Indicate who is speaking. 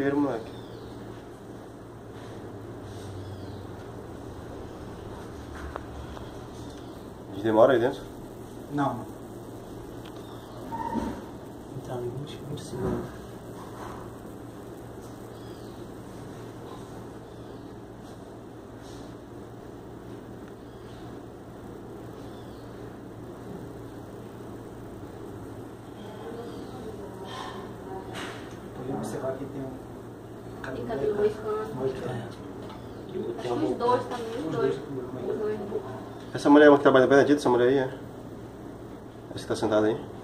Speaker 1: cheiro, moleque. A gente demora aí dentro?
Speaker 2: Não.
Speaker 3: Então, 20 segundos.
Speaker 2: Podemos observar que tem um
Speaker 4: Tem cabelo moicano.
Speaker 2: moicano.
Speaker 4: Acho que os dois também, os dois.
Speaker 2: Os dois.
Speaker 4: Os dois.
Speaker 1: Essa mulher é uma que trabalha bem na essa mulher aí, é? Essa que tá sentada aí?